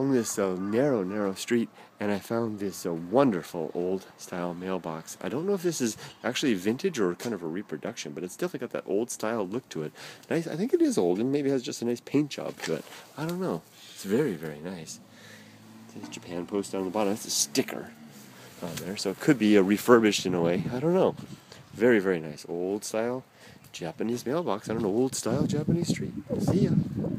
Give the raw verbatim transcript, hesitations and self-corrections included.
along this uh, narrow, narrow street, and I found this uh, wonderful old-style mailbox. I don't know if this is actually vintage or kind of a reproduction, but it's definitely got that old-style look to it. Nice. I think it is old, and maybe has just a nice paint job to it. I don't know. It's very, very nice. There's Japan Post down the bottom. That's a sticker on there, so it could be a refurbished in a way. I don't know. Very, very nice. Old-style Japanese mailbox on an old-style Japanese street. See ya.